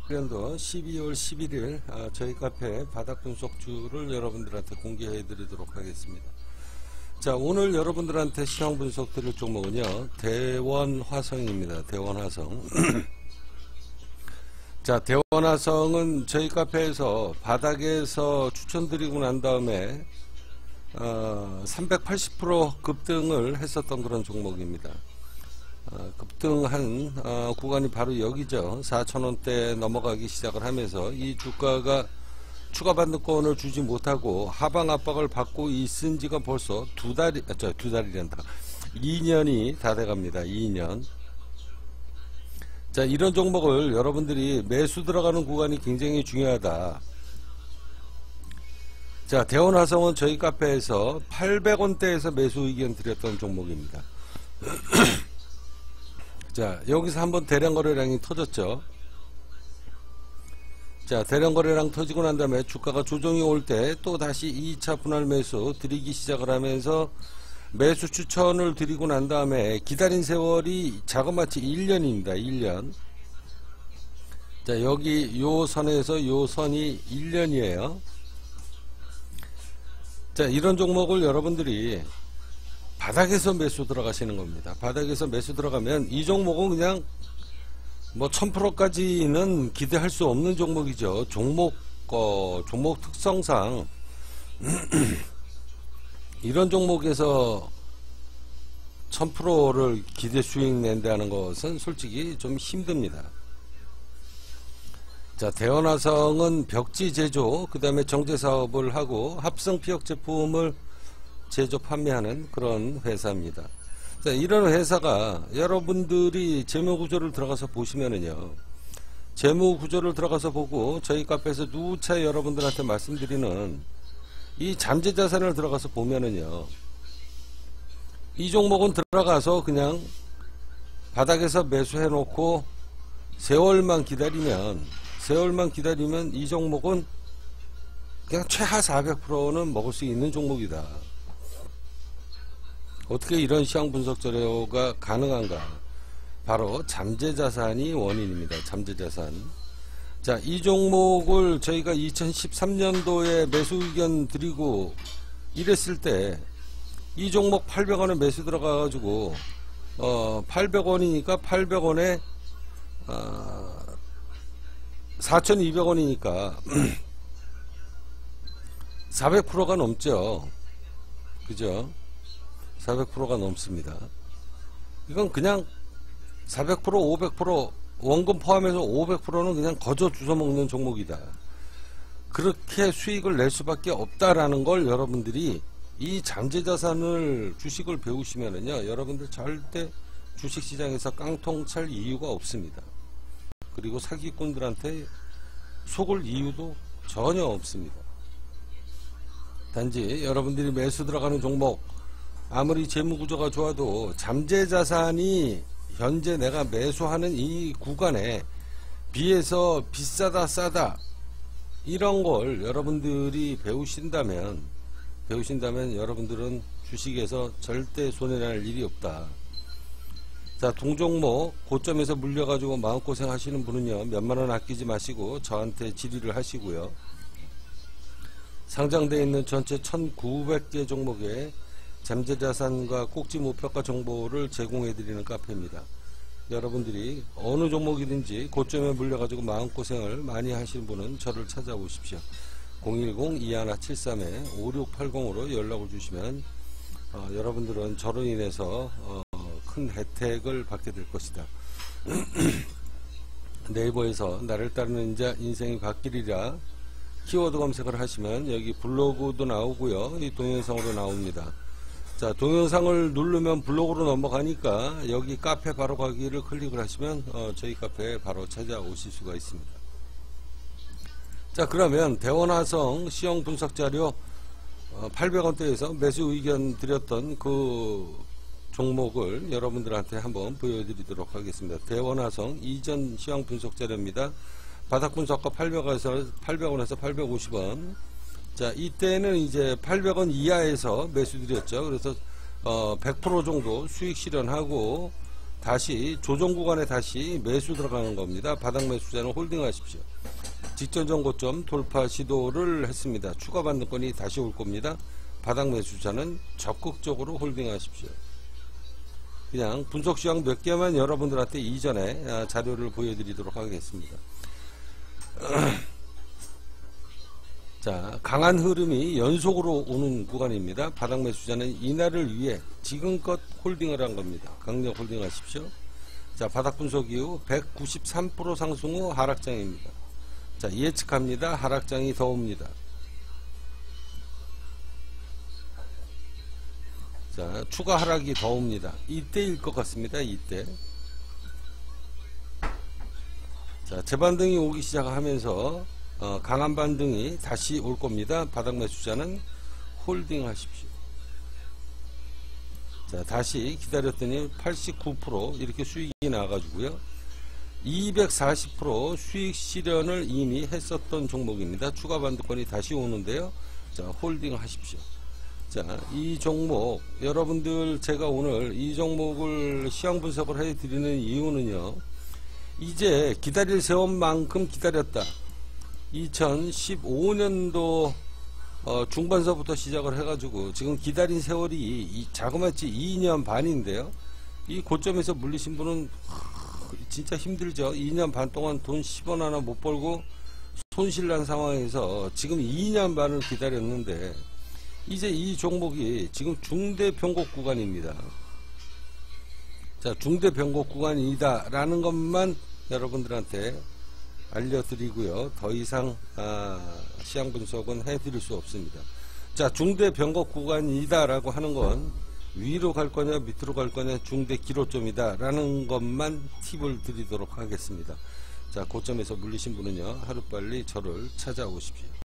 2020년도 12월 11일 저희 카페 바닥 분석주를 여러분들한테 공개해 드리도록 하겠습니다. 자, 오늘 여러분들한테 시황 분석 드릴 종목은요, 대원화성입니다. 대원화성. 자, 대원화성은 저희 카페에서 바닥에서 추천드리고 난 다음에 380% 급등을 했었던 그런 종목입니다. 급등한 구간이 바로 여기죠. 4,000원대 넘어가기 시작을 하면서 이 주가가 추가 반등권을 주지 못하고 하방 압박을 받고 있은 지가 벌써 두 달이란다. 2년이 다 돼갑니다. 2년. 자, 이런 종목을 여러분들이 매수 들어가는 구간이 굉장히 중요하다. 자, 대원화성은 저희 카페에서 800원대에서 매수 의견 드렸던 종목입니다. 자, 여기서 한번 대량 거래량이 터졌죠. 자, 대량 거래량 터지고 난 다음에 주가가 조정이 올 때 또 다시 2차 분할 매수 드리기 시작을 하면서 매수 추천을 드리고 난 다음에 기다린 세월이 자그마치 1년입니다. 1년. 자, 여기 요 선에서 요 선이 1년이에요. 자, 이런 종목을 여러분들이 바닥에서 매수 들어가시는 겁니다. 바닥에서 매수 들어가면 이 종목은 그냥 뭐 1000%까지는 기대할 수 없는 종목이죠. 종목 특성상 이런 종목에서 1000%를 기대 수익 낸다는 것은 솔직히 좀 힘듭니다. 자, 대원화성은 벽지 제조, 그 다음에 정제 사업을 하고 합성 피혁 제품을 제조 판매하는 그런 회사입니다. 자, 이런 회사가 여러분들이 재무구조를 들어가서 보시면은요, 재무구조를 들어가서 보고 저희 카페에서 누차 여러분들한테 말씀드리는 이 잠재자산을 들어가서 보면은요, 이 종목은 들어가서 그냥 바닥에서 매수해 놓고 세월만 기다리면 이 종목은 그냥 최하 400%는 먹을 수 있는 종목이다. 어떻게 이런 시황 분석 자료가 가능한가? 바로 잠재자산이 원인입니다. 잠재자산. 자, 이 종목을 저희가 2013년도에 매수 의견 드리고 이랬을 때 이 종목 800원에 매수 들어가가지고 800원이니까 800원에 4,200원이니까 400%가 넘죠. 그죠? 400%가 넘습니다. 이건 그냥 400%, 500%, 원금 포함해서 500%는 그냥 거저 주워 먹는 종목이다. 그렇게 수익을 낼 수밖에 없다라는 걸 여러분들이 이 잠재자산을 주식을 배우시면은요, 여러분들 절대 주식시장에서 깡통 찰 이유가 없습니다. 그리고 사기꾼들한테 속을 이유도 전혀 없습니다. 단지 여러분들이 매수 들어가는 종목, 아무리 재무구조가 좋아도 잠재자산이 현재 내가 매수하는 이 구간에 비해서 비싸다 싸다 이런 걸 여러분들이 배우신다면 여러분들은 주식에서 절대 손해날 일이 없다. 자, 동종목 고점에서 물려가지고 마음고생 하시는 분은요, 몇만원 아끼지 마시고 저한테 질의를 하시고요. 상장되어 있는 전체 1900개 종목에 잠재자산과 꼭지 목표가 정보를 제공해드리는 카페입니다. 여러분들이 어느 종목이든지 고점에 물려가지고 마음고생을 많이 하시는 분은 저를 찾아오십시오. 010-2173-5680으로 연락을 주시면 여러분들은 저로 인해서 큰 혜택을 받게 될 것이다. 네이버에서 나를 따르는 자 인생이 바뀌리라 키워드 검색을 하시면 여기 블로그도 나오고요, 이 동영상으로 나옵니다. 자, 동영상을 누르면 블로그로 넘어가니까 여기 카페 바로 가기를 클릭을 하시면 저희 카페에 바로 찾아오실 수가 있습니다. 자, 그러면 대원화성 시황 분석 자료 800원대에서 매수 의견 드렸던 그 종목을 여러분들한테 한번 보여드리도록 하겠습니다. 대원화성 이전 시황 분석 자료입니다. 바닥 분석가 800원에서 850원. 자, 이때는 이제 800원 이하에서 매수 드렸죠. 그래서 100% 정도 수익 실현하고 다시 조정 구간에 다시 매수 들어가는 겁니다. 바닥 매수자는 홀딩 하십시오. 직전 전고점 돌파 시도를 했습니다. 추가 반등권이 다시 올 겁니다. 바닥 매수자는 적극적으로 홀딩 하십시오. 그냥 분석 시황 몇 개만 여러분들한테 이전에 자료를 보여드리도록 하겠습니다. 자, 강한 흐름이 연속으로 오는 구간입니다. 바닥 매수자는 이날을 위해 지금껏 홀딩을 한 겁니다. 강력 홀딩 하십시오. 자, 바닥 분석 이후 193% 상승 후 하락장입니다. 자, 예측합니다. 하락장이 더 옵니다. 자, 추가 하락이 더 옵니다. 이때일 것 같습니다. 이때. 자, 재반등이 오기 시작하면서 강한 반등이 다시 올 겁니다. 바닥 매수자는 홀딩 하십시오. 자, 다시 기다렸더니 89% 이렇게 수익이 나가지고요. 240% 수익 실현을 이미 했었던 종목입니다. 추가 반등권이 다시 오는데요. 자, 홀딩 하십시오. 자, 이 종목 여러분들 제가 오늘 이 종목을 시황 분석을 해드리는 이유는요. 이제 기다릴 세월만큼 기다렸다. 2015년도 중반서부터 시작을 해가지고 지금 기다린 세월이 자그마치 2년 반인데요. 이 고점에서 물리신 분은 진짜 힘들죠. 2년 반 동안 돈 10원 하나 못 벌고 손실난 상황에서 지금 2년 반을 기다렸는데 이제 이 종목이 지금 중대 변곡 구간입니다. 자, 중대 변곡 구간이다 라는 것만 여러분들한테 알려드리고요. 더 이상 시황 분석은 해드릴 수 없습니다. 자, 중대 변곡 구간이다 라고 하는 건 위로 갈 거냐 밑으로 갈 거냐 중대 기로점이다 라는 것만 팁을 드리도록 하겠습니다. 자, 고점에서 물리신 분은요 하루빨리 저를 찾아오십시오.